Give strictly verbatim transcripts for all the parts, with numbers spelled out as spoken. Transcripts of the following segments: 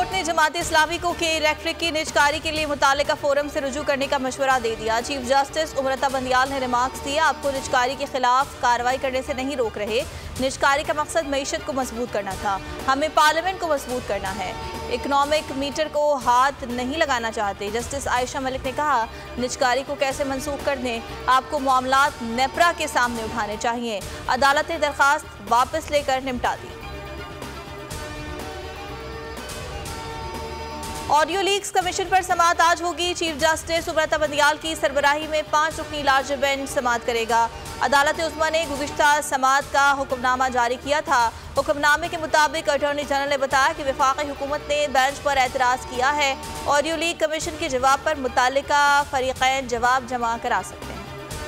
Court ने जमात इस्लामी को के इलेक्ट्रिक की निजकारी के लिए मुतालिका फोरम से रुजू करने का मशवरा दे दिया। चीफ जस्टिस उमरता बंदियाल ने रिमार्क्स दिए, आपको निजकारी के खिलाफ कार्रवाई करने से नहीं रोक रहे। निजकारी का मकसद मईशत को मजबूत करना था, हमें पार्लियामेंट को मजबूत करना है। इकनॉमिक मीटर को हाथ नहीं लगाना चाहते। जस्टिस आयशा मलिक ने कहा, निजकारी को कैसे मनसूख कर दें, आपको मामलात नेपरा के सामने उठाने चाहिए। अदालत ने दरखास्त वापस लेकर निपटा दी। ऑडियो लीक्स कमीशन पर समाअत आज होगी। चीफ जस्टिस उमरता बंदियाल की सरबराही में पांच रुकनी लार्ज बेंच समाअत करेगा। अदालत उस्मा ने गुज़िश्ता समाअत का हुक्मनामा जारी किया था। हुक्मनामे के मुताबिक अटॉर्नी जनरल ने बताया कि वफाकी हुकूमत ने बेंच पर एतराज़ किया है। ऑडियो लीक कमीशन के जवाब पर मुतालिका फरीक़ैन जवाब जमा करा सकते हैं।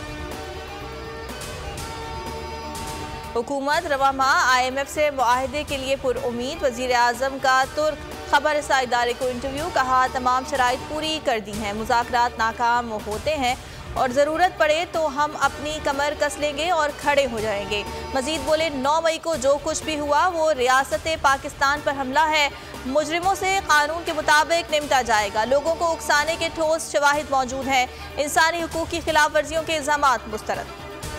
हुकूमत रवा माह आई एम एफ से मुआहदे के लिए पुरउम्मीद। वज़ीर आज़म का तुर्क खबर रसा इदारे को इंटरव्यू, कहा तमाम शराइत पूरी कर दी हैं, मुज़ाकरात नाकाम होते हैं और ज़रूरत पड़े तो हम अपनी कमर कस लेंगे और खड़े हो जाएंगे। मजीद बोले, नौ मई को जो कुछ भी हुआ वो रियासत पाकिस्तान पर हमला है, मुजरिमों से कानून के मुताबिक निपटा जाएगा। लोगों को उकसाने के ठोस शवाहिद मौजूद हैं, इंसानी हुकूक की खिलाफ वर्जियों के इल्ज़ामात मुस्तरद।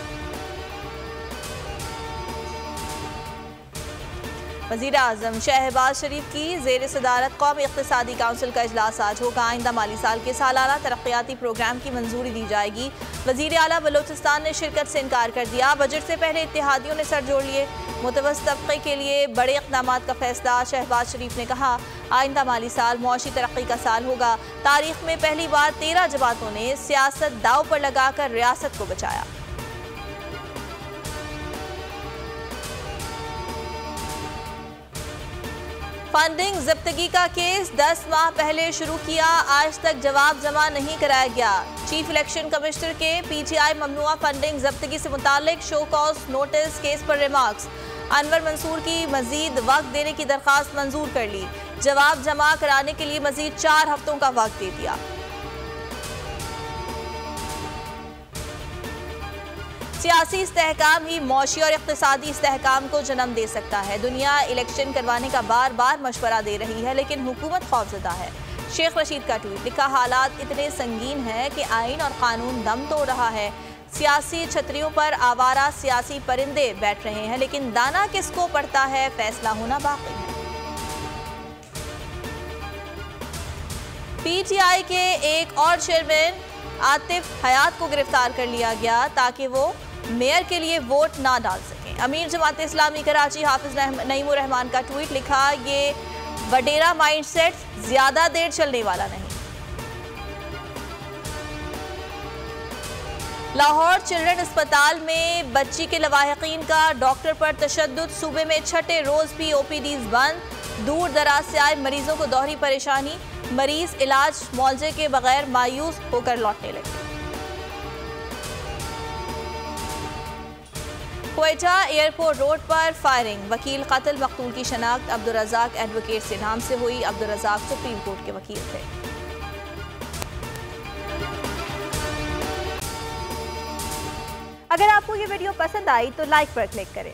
वज़ीर आज़म शहबाज शरीफ की ज़ेर सदारत कौमी इक़्तिसादी काउंसिल का इजलास आज होगा। आइंदा माली साल के सालाना तरक्याती प्रोग्राम की मंजूरी दी जाएगी। वज़ीर आला बलोचिस्तान ने शिरकत से इनकार कर दिया। बजट से पहले इत्तेहादियों ने सर जोड़ लिए। मुतवस्सित तबके के लिए बड़े इक़दामात का फैसला। शहबाज शरीफ ने कहा, आइंदा माली साल मुआशी तरक्की का साल होगा। तारीख में पहली बार तेरह जमातों ने सियासत दाव पर लगाकर रियासत को बचाया। फंडिंग जब्तगी का केस दस माह पहले शुरू किया, आज तक जवाब जमा नहीं कराया गया। चीफ इलेक्शन कमिश्नर के पीटीआई ममनुआ फंडिंग जब्तगी से मुतालिक शो कॉज नोटिस केस पर रिमार्क्स। अनवर मंसूर की मजीद वक्त देने की दरखास्त मंजूर कर ली। जवाब जमा कराने के लिए मजीद चार हफ्तों का वक्त दे दिया। सियासी इस्तेहकाम ही मौशी और इक़्तिसादी इस्तेहकाम को जन्म दे सकता है। दुनिया इलेक्शन करवाने का बार बार मशवरा दे रही है, लेकिन हुकूमत खौफज़दा है। शेख रशीद का ट्वीट, लिखा, हालात इतने संगीन हैं कि आइन और कानून दम तोड़ रहा है। सियासी छतरियों पर आवारा सियासी परिंदे बैठ रहे हैं, लेकिन दाना किसको पड़ता है, फैसला होना बाकी है। पीटीआई के एक और चेयरमैन आतिफ हयात को गिरफ्तार कर लिया गया ताकि वो मेयर के लिए वोट ना डाल सकें। अमीर जमात इस्लामी कराची हाफिज नईमुर रहमान का ट्वीट, लिखा, ये वडेरा माइंडसेट ज्यादा देर चलने वाला नहीं। लाहौर चिल्ड्रन अस्पताल में बच्ची के लवाहिकीन का डॉक्टर पर तशद्दुद। सूबे में छठे रोज भी ओपीडीज बंद। दूर दराज से आए मरीजों को दोहरी परेशानी। मरीज इलाज मुआवजे के बगैर मायूस होकर लौटने लगे। क्वेटा एयरपोर्ट रोड पर फायरिंग। वकील कत्ल मकतूल की शनाख्त अब्दुल रज़ाक एडवोकेट से नाम से हुई। अब्दुल रज़ाक सुप्रीम कोर्ट के वकील थे। अगर आपको ये वीडियो पसंद आई तो लाइक पर क्लिक करें।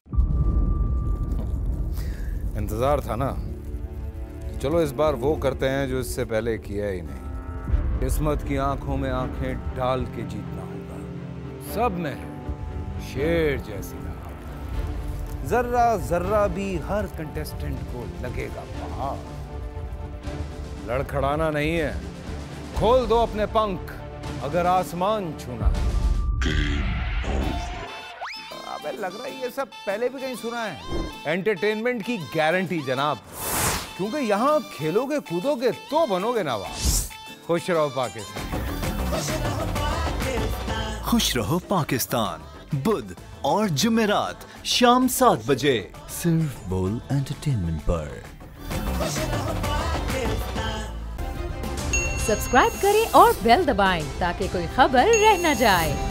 इंतजार था ना, चलो इस बार वो करते हैं जो इससे पहले किया ही नहीं। किस्मत की आंखों में आंखें डाल के जीतना होगा। सब में शेर जैसी राह, जर्रा जर्रा भी हर कंटेस्टेंट को लगेगा पहाड़। लड़खड़ाना नहीं है, खोल दो अपने पंख अगर आसमान छूना है। अबे लग रहा है ये सब पहले भी कहीं सुना है। एंटरटेनमेंट की गारंटी जनाब, क्योंकि यहाँ खेलोगे कूदोगे तो बनोगे नवाब। खुश रहो पाकिस्तान। खुश रहो पाकिस्तान, बुध और जुमेरात शाम सात बजे सिर्फ बोल एंटरटेनमेंट पर। सब्सक्राइब करें और बेल दबाएं ताकि कोई खबर रह न जाए।